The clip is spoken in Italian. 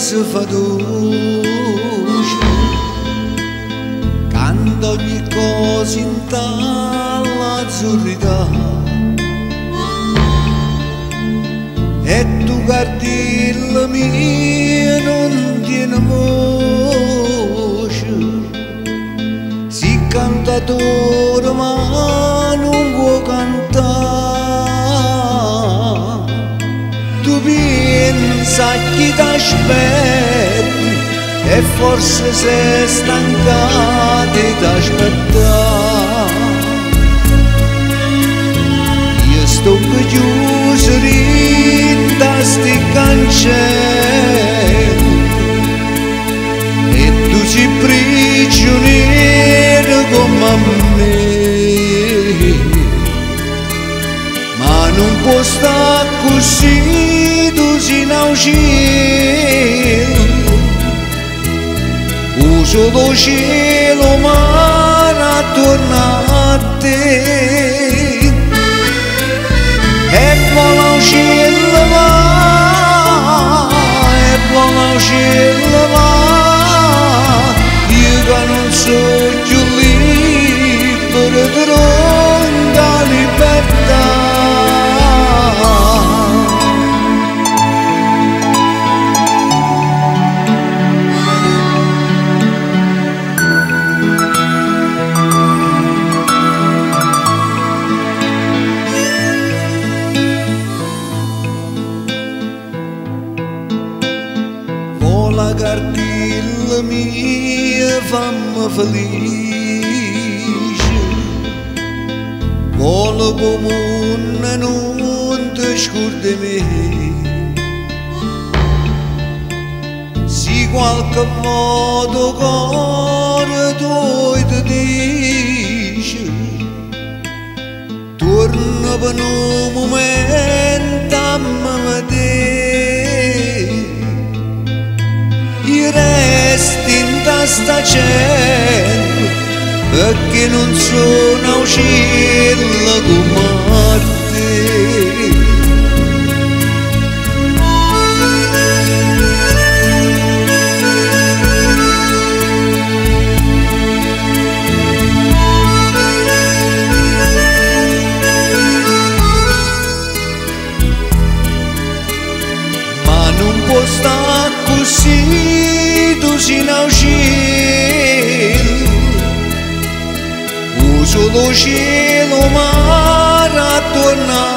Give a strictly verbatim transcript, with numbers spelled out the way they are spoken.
si fa dolce, canta ogni cosa in dall'azzurrità, e tu guardi la mia non tiene voce, si cantatore ma non può cantare, tu pensa chi t'aspetti e forse sei stancato di t'aspettare. Io sto chiuso in sti cancelli e tu sei prigioniero come me, ma non può stare così, tu sei in cielo, uso lo cielo ma torna a te, e vola un cielo va, e vola un cielo va, io che non so più libero di ronda libertà. La cartilla mia fammi felice, vola come una non ti scordi me, si qualche modo cuore tuo ti dice, torna per un momento a me vedere, io resti in sta cielo perché non sono un cielo come te. Ma non può stare così, tu sei in cielo, uso lo cielo ma torna